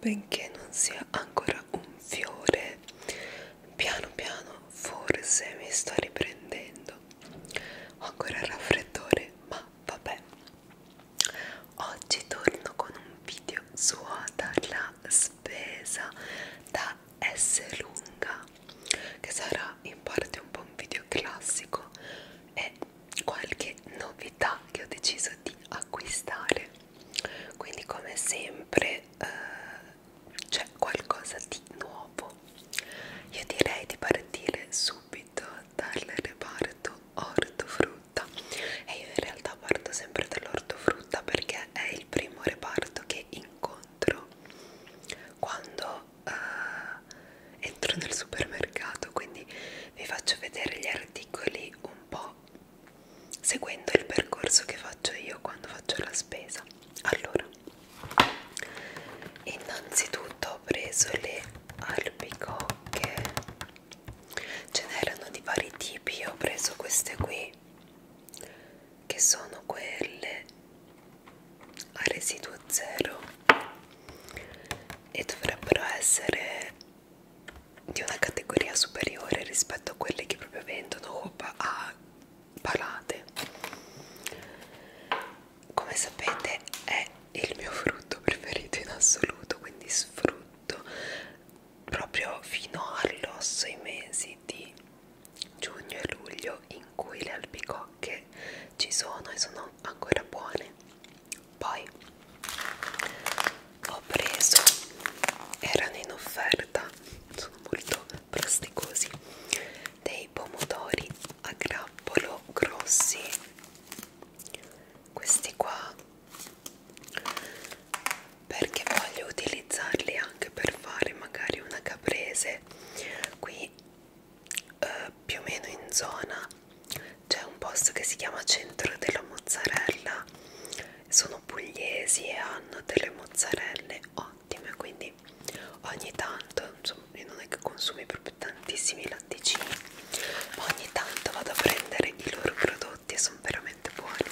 benché non sia ancora un fiore, piano piano forse mi sto riprendendo. Ho ancora il raffreddore, ma vabbè. Oggi torno con un video suota la spesa da S lunga, che sarà in parte un po' un video classico e qualche novità che ho deciso di acquistare. Quindi come sempre c'è qualcosa di nuovo. Io direi di partire subito dal reparto ortofrutta, e io in realtà parto sempre dall'ortofrutta perché è il primo reparto che incontro quando entro nel supermercato, quindi vi faccio vedere gli articoli un po' seguendo il percorso che faccio io quando faccio la spesa. Allora, innanzitutto ho preso le albicocche, ce n'erano di vari tipi, ho preso queste qui che sono quelle a residuo zero e dovrebbero essere di una categoria superiore rispetto a quelle che proprio vendono a palate. Come sapete è il mio frutto preferito in assoluto, quindi sfrutto proprio fino all'osso i mesi di giugno e luglio in cui le albicocche ci sono e sono ancora buone. Poi ho preso, erano in offerta, sono molto plasticosi, dei pomodori a grappolo grossi, questi qua, perché voglio utilizzarli anche per fare magari una caprese. Qui più o meno in zona c'è un posto che si chiama Centro della Mozzarella, sono pugliesi e hanno delle mozzarelle ottime, quindi ogni tanto, insomma, io non è che consumi proprio tantissimi latticini, ma ogni tanto vado a prendere i loro prodotti e sono veramente buoni.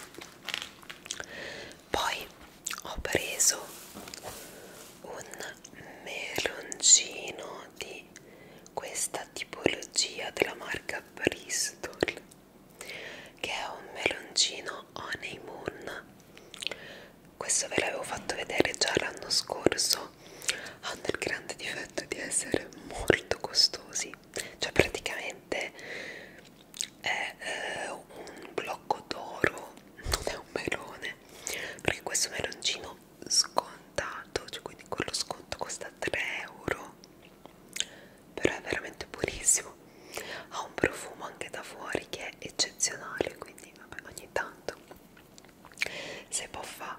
Poi ho preso un meloncino di questa tipologia della marca Bristol, che è un meloncino honeymoon. Questo ve l'avevo fatto vedere già l'anno scorso. Hanno il grande difetto di essere molto costosi, cioè praticamente è un blocco d'oro, non è un melone, perché questo meloncino scontato, cioè quindi con lo sconto costa 3 euro, però è veramente buonissimo, ha un profumo anche da fuori che è eccezionale, quindi vabbè, ogni tanto se può fa.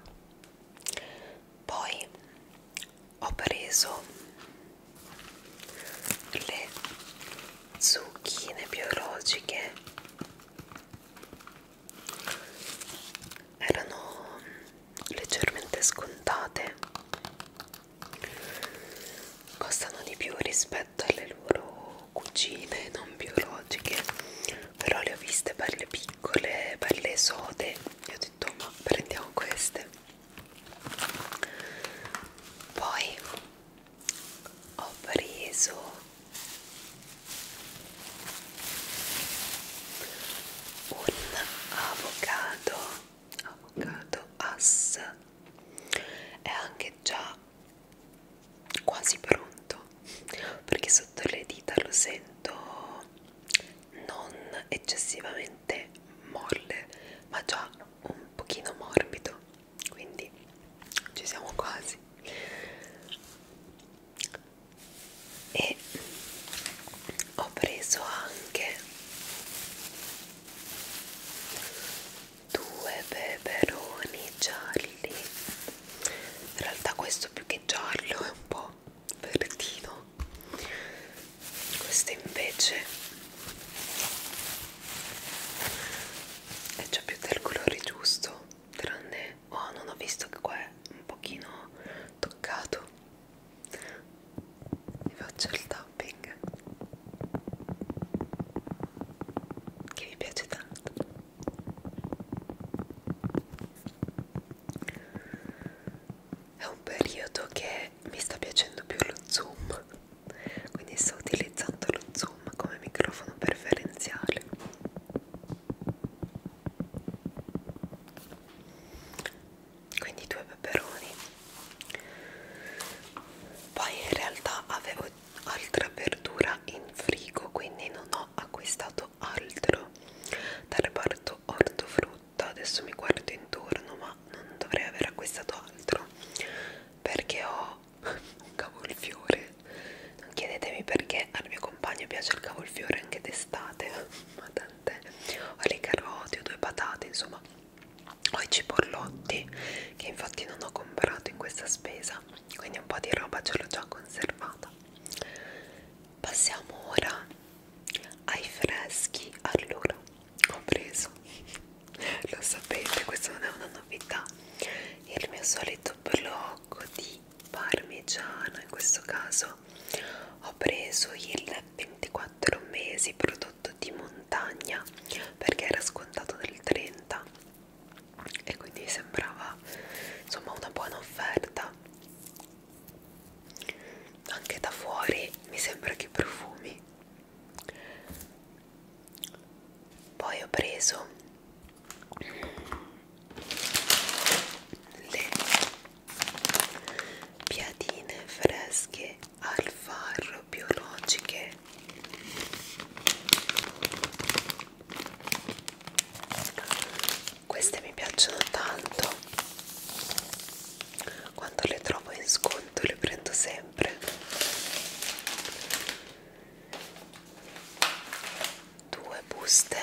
Poi ho preso le zucchine biologiche, erano leggermente scontate, costano di più rispetto alle loro cugine non biologiche, però le ho viste belle piccole, belle sode, e ho detto ma prendiamo queste. Poi ho preso un avocado Hass, è anche già quasi pronto perché sotto le dita lo sento non eccessivamente molle, ma già un pochino morbido, quindi ci siamo quasi. E ho preso anche 2 peperoni gialli, in realtà questo più che giallo è un po' verdino, questo invece è già più del colore giusto, tranne, oh, non ho visto che qua è un pochino periodo che mi sta piacendo più lo zoom, quindi sto utilizzando lo zoom come microfono preferenziale. Quindi 2 peperoni. Poi in realtà avevo altra verdura in frigo, quindi non ho acquistato altro dal reparto ortofrutta. Adesso mi guardo intorno, ma non dovrei aver acquistato altro perché ho un cavolfiore. Non chiedetemi perché al mio compagno piace il cavolfiore anche d'estate, ma tant'è. Ho le carote, ho 2 patate, insomma ho i cipollotti che infatti non ho comprato in questa spesa, quindi un po' di roba ce l'ho già conservata. Passiamo ora ai freschi. Allora ho preso, lo sapete, questa non è una novità, il mio solito blocco di parmigiano. In questo caso ho preso il 24 mesi prodotto di montagna perché era scontato del 30 e quindi sembrava insomma una buona offerta. Anche da fuori mi sembra che profumi. Poi ho preso le piadine fresche al farro biologiche. Queste mi piacciono tanto, quando le trovo in sconto le prendo sempre. 2 buste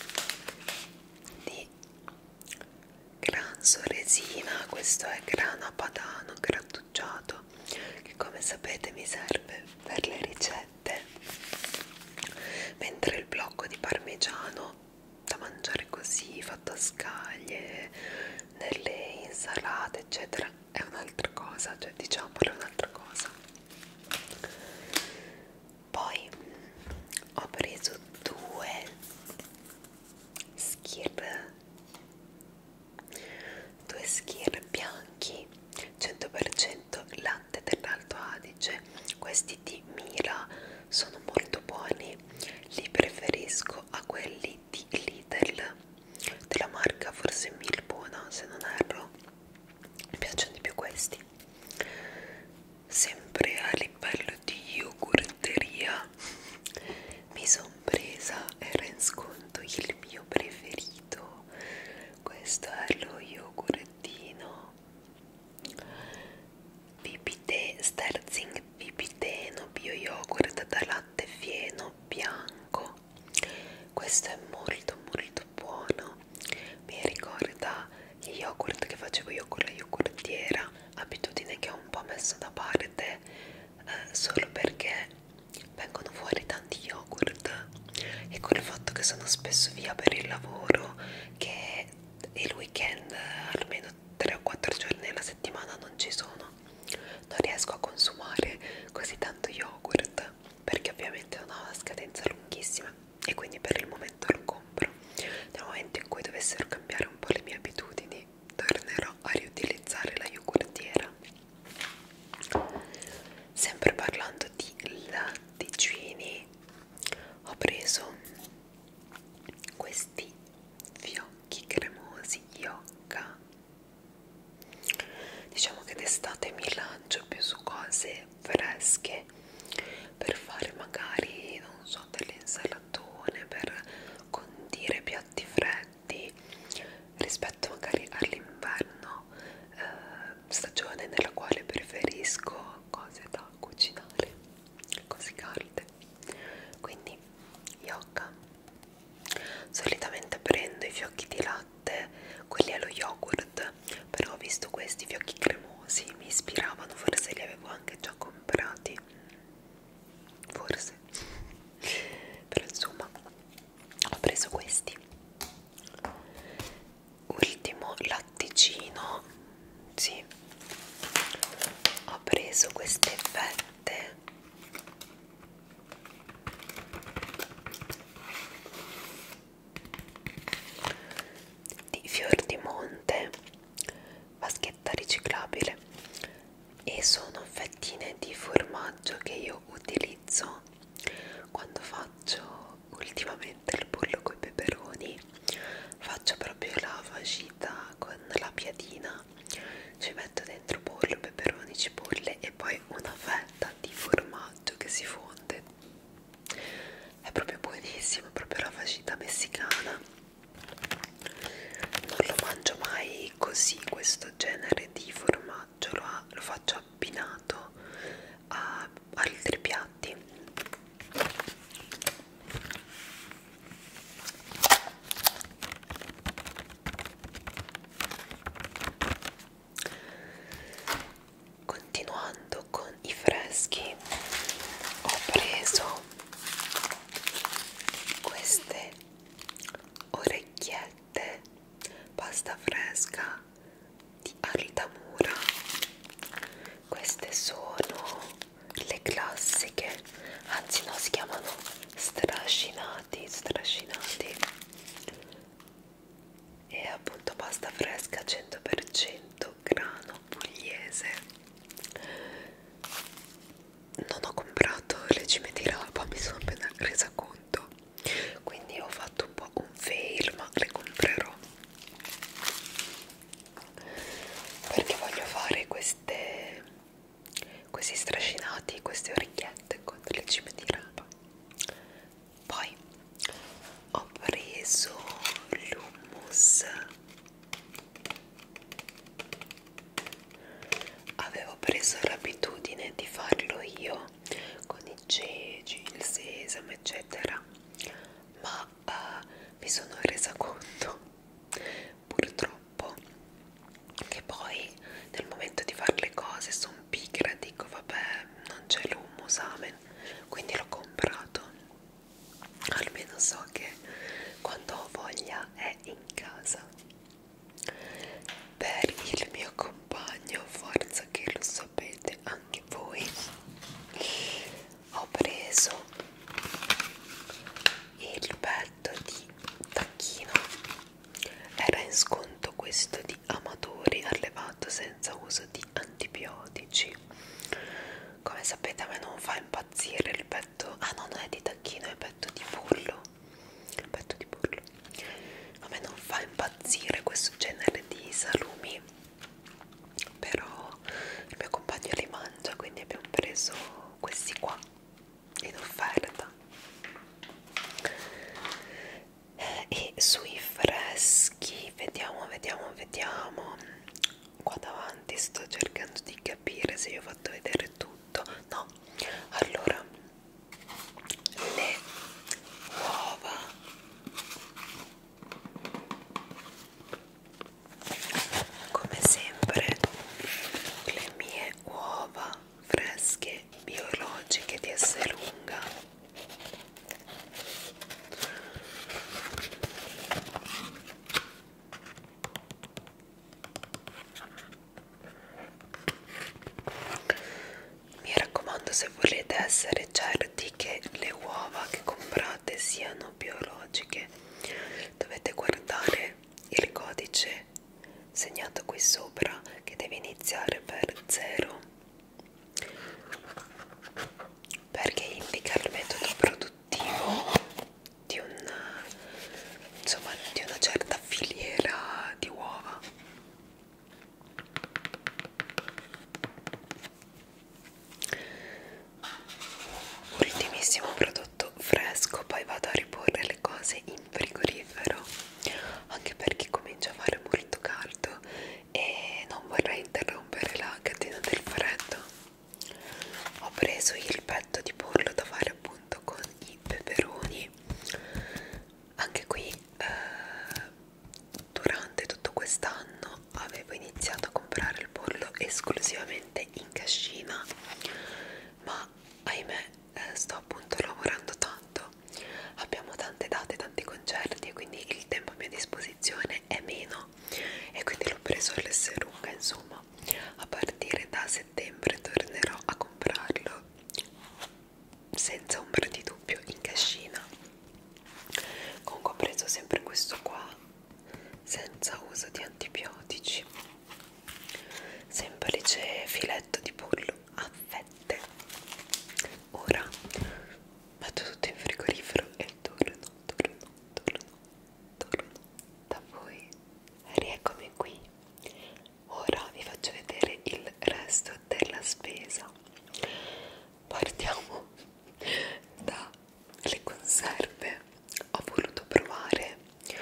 di gran sorresina, questo è grana padano grattugiato, che come sapete mi serve per le ricette, mentre il blocco di parmigiano da mangiare così, fatto a scaglie, nelle insalate eccetera, è un'altra cosa, cioè diciamolo, è un'altra cosa. Poi ho preso 2 skyr, 2 skyr bianchi 100% latte dell'Alto Adige. Questi di Mila sono molto buoni, li preferisco a quelli di Lidl della marca forse Milbona se non erro, mi piacciono di più questi. Sempre a livello di yogurteria mi son presa, era in sconto il mio preferito, questo è lo yogurtino Pipite Sterzing Pipiteno bio yogurt da latte fieno bianco. Questo è molto molto buono, mi ricorda gli yogurt che facevo io con la yogurtiera, abitudine che ho un po' messo da parte solo perché vengono fuori tanti yogurt e col fatto che sono spesso via per il lavoro, che il weekend almeno 3 o 4 giorni alla settimana non ci sono, non riesco a consumare così tanto yogurt perché ovviamente non ha una scadenza lunghissima e quindi per il momento lo compro. Nel momento in cui dovessero cambiare un po' le mie abitudini tornerò a riutilizzare la yogurtiera. Sempre parlando di latticini, ho preso questi fiocchi cremosi Yocca. Diciamo che d'estate mi lancio più su cose fresche per fare magari, non so, delle insalatone, per condire piatti freddi rispetto magari all'inverno, stagione nella quale preferisco cose da cucinare, cose calde. Quindi Yocca. Solitamente prendo i fiocchi di latte, quelli allo yogurt, però ho visto questi fiocchi cremosi, mi ispiravano, forse li avevo anche già comprati, forse, però insomma ho preso questi. Ultimo latticino, sì, ho preso queste fette di fior di monte, vaschetta riciclabile. e sono fettine di formaggio che io utilizzo quando faccio ultimamente il pollo coi peperoni. Faccio proprio la vagita con la piadina, ci metto dentro pollo, peperoni, cipolle e poi una fetta di formaggio che si fonde. È proprio buonissimo, è proprio la vagita messicana. Non lo mangio mai così questo genere di formaggio, lo faccio abbinato a altri piatti. Continuando con i freschi, ho preso queste orecchiette pasta fresca di Altamura. Queste sono le classiche, anzi no, si chiamano strascinati, e appunto pasta fresca 100% grano pugliese. Non ho comprato le cime di rapa, mi sono appena resa conto, quindi ho fatto un po' un fail, ma le comprerò perché voglio fare questi strascinati, queste orecchiette con le cime di rapa. Poi ho preso l'hummus. Avevo preso l'abitudine di farlo io con i ceci, il sesamo eccetera, ma mi sono resa conto purtroppo che poi nel momento di fare le cose sono pigra, dico vabbè non c'è l'hummus, amen, quindi l'ho comprato. Almeno so che quando ho voglia è in casa. Per il mio compagno, forza che lo sapete anche voi, ho preso il petto di tacchino. Era in sconto questo di Amatori, allevato senza uso di antibiotici. Come sapete a me non fa impazzire il petto, ah no, non è di tacchino, è petto di pollo. Petto di pollo. A me non fa impazzire questo genere di salumi, però il mio compagno li mangia, quindi abbiamo preso questi qua in offerta. E sui freschi vediamo. Qua davanti sto cercando di capire se io ho fatto vedere tutto. No, allora le uova, come sempre le mie uova fresche biologiche di Esselunga. Mi raccomando, se volete essere certi che le uova che comprate siano biologiche, dovete guardare il codice segnato qui sopra che deve iniziare per 0, perché indica il metodo produttivo di di una certa filiera di uova. Ultimissimo prodotto fresco, poi vado a riporre le cose in frigorifero, anche perché comincia a fare molto caldo e non vorrei interrompere la catena del freddo. Ho preso il petto di pollo da fare appunto con i peperoni. Anche qui durante tutto quest'anno avevo iniziato a comprare il pollo esclusivamente in cascina, ma ahimè sto appunto lavorando tanto, abbiamo tante date, tanti concerti e quindi il tempo a mia disposizione è meno, e quindi l'ho preso all'Esselunga. Insomma, a partire da settembre tornerò a comprarlo senza ombra di dubbio in cascina. Comunque ho preso sempre questo qua, senza uso di antibiotici, semplice filetto di spesa. Partiamo dalle conserve. Ho voluto provare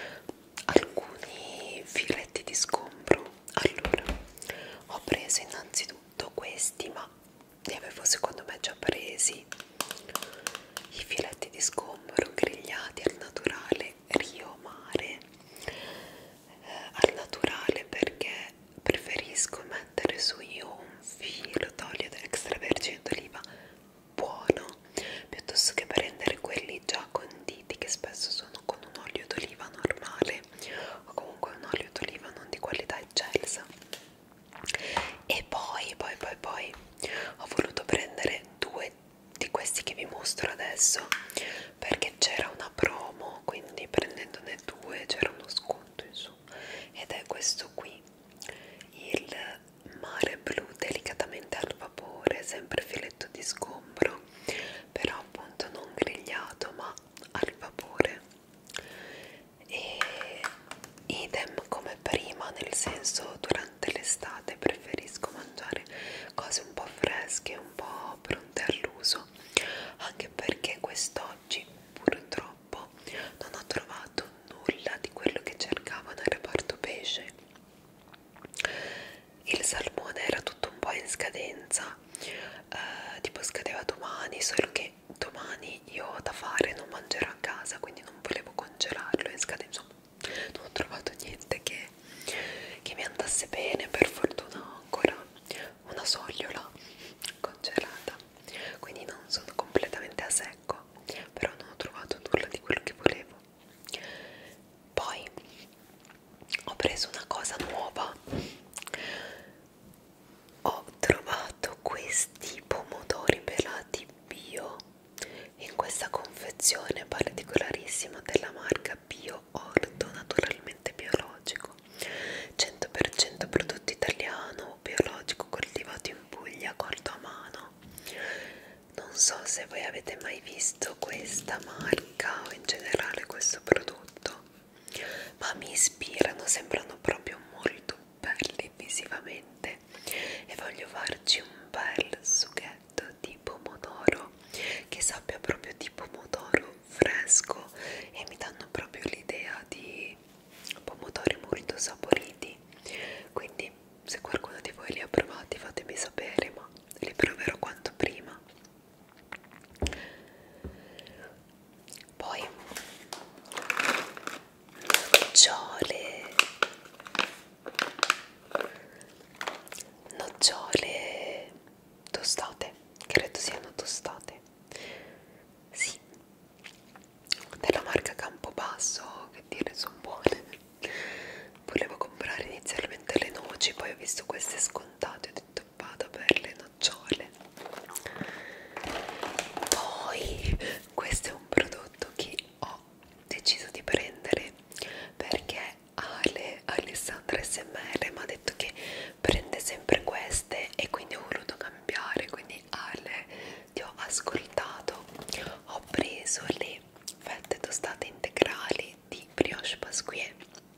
alcuni filetti di sgombro. Allora, ho preso innanzitutto questi, ma li avevo secondo me già presi, i filetti di sgombro grigliati al naturale Rio Mare, al naturale perché preferisco mettere su io un filo d'olio extravergine d'oliva buono piuttosto che prendere quelli già conditi che spesso sono con un olio d'oliva normale o comunque un olio d'oliva non di qualità eccelsa. E poi ho voluto prendere due di questi che vi mostro adesso perché c'era una promo, quindi prendendone due c'era uno sconto in su, ed è questo qui, il mare blu delicatamente al vapore, sempre filetto di sgombro, però appunto non grigliato ma al vapore. E idem come prima, nel senso durante l'estate preferisco mangiare cose un po' fresche, un po' pronte all'uso, anche perché quest'oggi purtroppo non ho trovato nulla di quello che cercavo nel reparto pesce. Il salmone era tutto un po' in scadenza, tipo scadeva domani, solo che domani io ho da fare, non mangerò a casa, quindi non volevo congelarlo in scadenza. Insomma, non ho trovato niente che mi andasse bene. Per fortuna ho ancora una sogliola congelata, quindi non sono completamente a secco, però non ho trovato nulla di quello che volevo. Poi ho preso una cosa nuova, ho trovato questi pomodori pelati bio in questa confezione particolarissima della marca Bio Orto, naturalmente biologico, 100% prodotto italiano, biologico, coltivato in Puglia, colto a mano. Non so se voi avete mai visto questa marca o in generale questo prodotto, ma mi ispirano, sembrano proprio molto belli visivamente e voglio farci un bel sughetto di pomodoro che sappia proprio di pomodoro fresco e mi danno proprio l'idea di pomodori molto saporiti, quindi se qualcuno di voi li ha provati fatemi sapere, ma li proverò quanto prima. Poi nocciole tostate, credo siano tostate, sì, della marca Campobasso, che dire, sono buone. Volevo comprare inizialmente le noci, poi ho visto queste scontate e ho detto vado per le nocciole. Poi questo è un prodotto che ho deciso di prendere perché Alessandra SMR mi ha detto che prende sempre queste e quindi ho voluto cambiare, quindi Ale, ti ho ascoltato, ho preso le fette tostate integrali di Brioche Pasquier,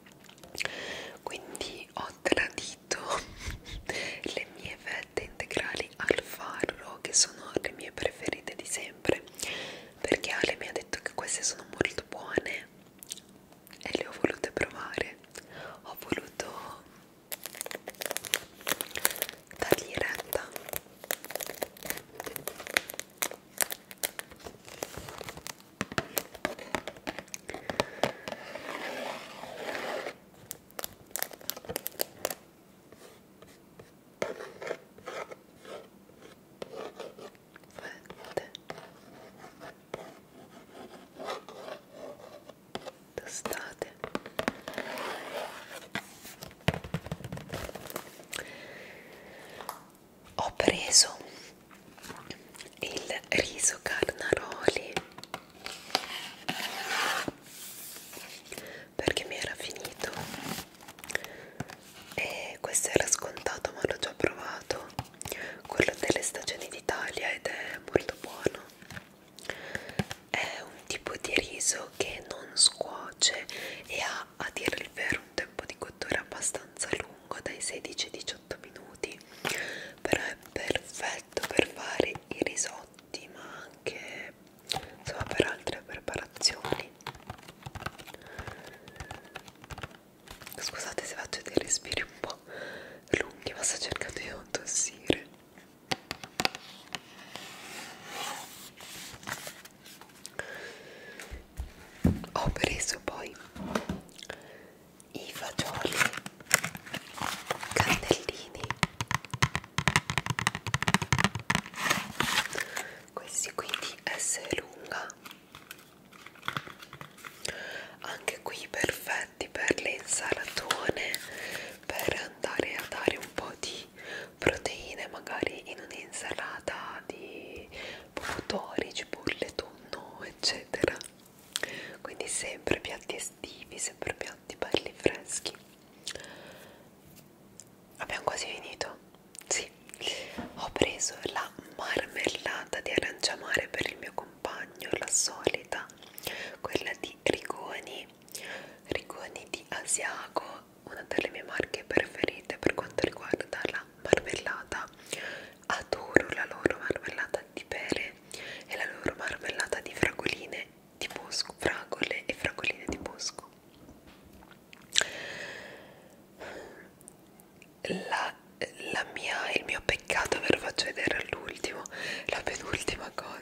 quindi ho tradito le mie fette integrali al farro, che sono le mie preferite di sempre, perché Ale mi ha detto che queste sono molto buone e le ho volute provare, ho voluto dargli retta. Fette tostate. Ho preso il riso Carnaroli perché mi era finito e questo era scontato, ma l'ho già provato, quello delle stagioni d'Italia, ed è molto buono. È un tipo di riso che non scuoce e ha, a dire il vero, un tempo di cottura abbastanza lungo, dai 16 ai 18 minuti, però è perfetto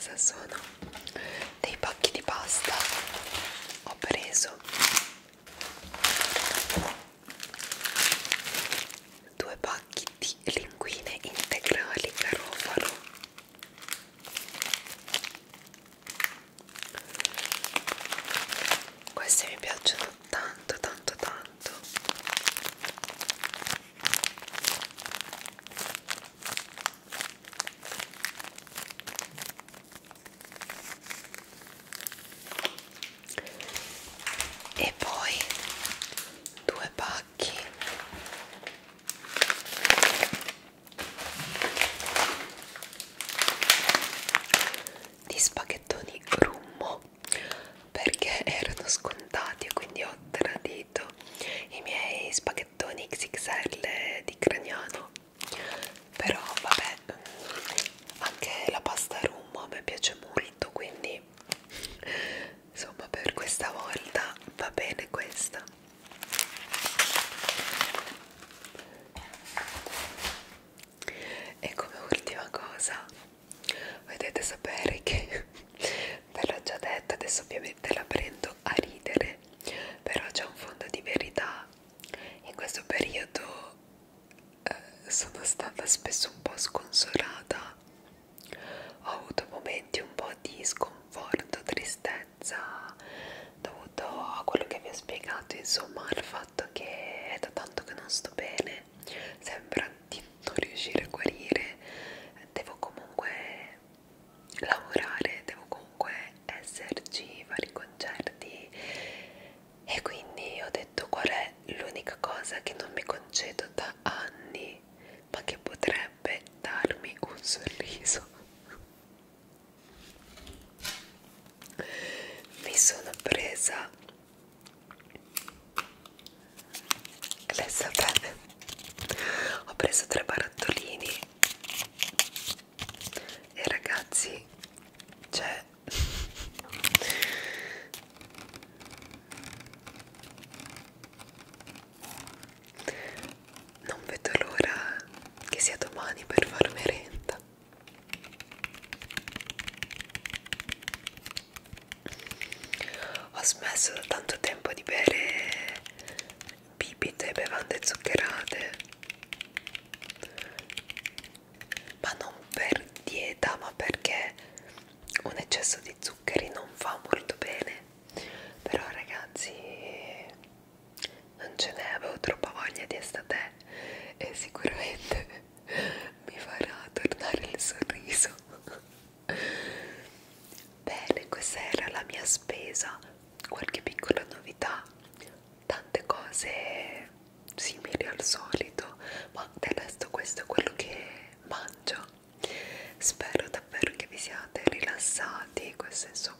cosa sono dei pacchi di pasta. Ho preso 2 pacchi di linguine integrali garofalo. Queste mi piacciono tanto tanto tanto. E poi 2 pacchi di spaghettoni Rummo, perché erano scontati e quindi ho tradito i miei spaghettoni XXL di Gragnano. Però vabbè, anche la pasta Rummo a me piace molto, quindi insomma per questa volta va bene questa. E come ultima cosa potete sapere che ve l'ho già detto, adesso ovviamente la prendo a ridere, però c'è un fondo di verità. In questo periodo sono stata spesso un po' sconsolata, ho avuto momenti un po' di sconforto, tristezza, dovuto a quello che vi ho spiegato, insomma, al fatto che è da tanto che non sto bene, sembra di non riuscire a guarire, devo comunque lavorare, devo comunque esserci, fare i concerti, e quindi ho detto qual è l'unica cosa che non mi concedo da anni ma che potrebbe darmi un sorriso. Mi sono presa l'estate, ho preso 3 barattolini e ragazzi, cioè non vedo l'ora che sia domani per far merenda. Ho smesso da tanto tempo di bere bibite e bevande zuccherate, ma non per dieta, ma perché un eccesso di zuccheri non fa molto bene. Però ragazzi, non ce ne avevo troppa voglia di estate e sicuramente mi farà tornare il sorriso. Bene, questa era la mia spesa, qualche piccola novità, tante cose simili al solito, ma del resto questo è quello che mangio. Spero davvero che vi siate rilassati, queste sono